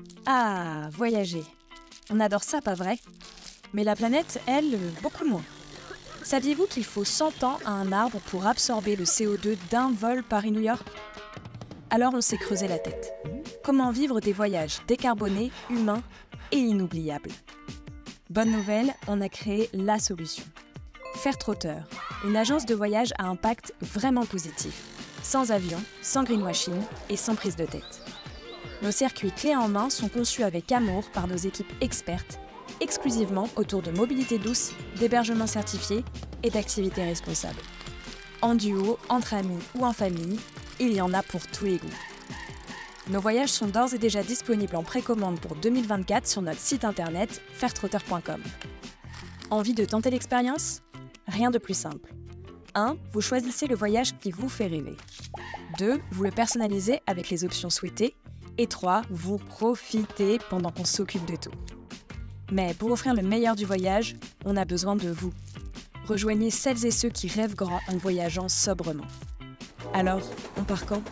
Ah, voyager. On adore ça, pas vrai? Mais la planète, elle, beaucoup moins. Saviez-vous qu'il faut 100 ans à un arbre pour absorber le CO2 d'un vol Paris-New York? Alors on s'est creusé la tête. Comment vivre des voyages décarbonés, humains et inoubliables? Bonne nouvelle, on a créé la solution. Fairtrotter, une agence de voyage à impact vraiment positif. Sans avion, sans greenwashing et sans prise de tête. Nos circuits clés en main sont conçus avec amour par nos équipes expertes, exclusivement autour de mobilité douce, d'hébergement certifié et d'activités responsables. En duo, entre amis ou en famille, il y en a pour tous les goûts. Nos voyages sont d'ores et déjà disponibles en précommande pour 2024 sur notre site internet fairtrotter.com. Envie de tenter l'expérience? Rien de plus simple. 1. Vous choisissez le voyage qui vous fait rêver. 2. Vous le personnalisez avec les options souhaitées. Et 3. Vous profitez pendant qu'on s'occupe de tout. Mais pour offrir le meilleur du voyage, on a besoin de vous. Rejoignez celles et ceux qui rêvent grand en voyageant sobrement. Alors, on part quand ?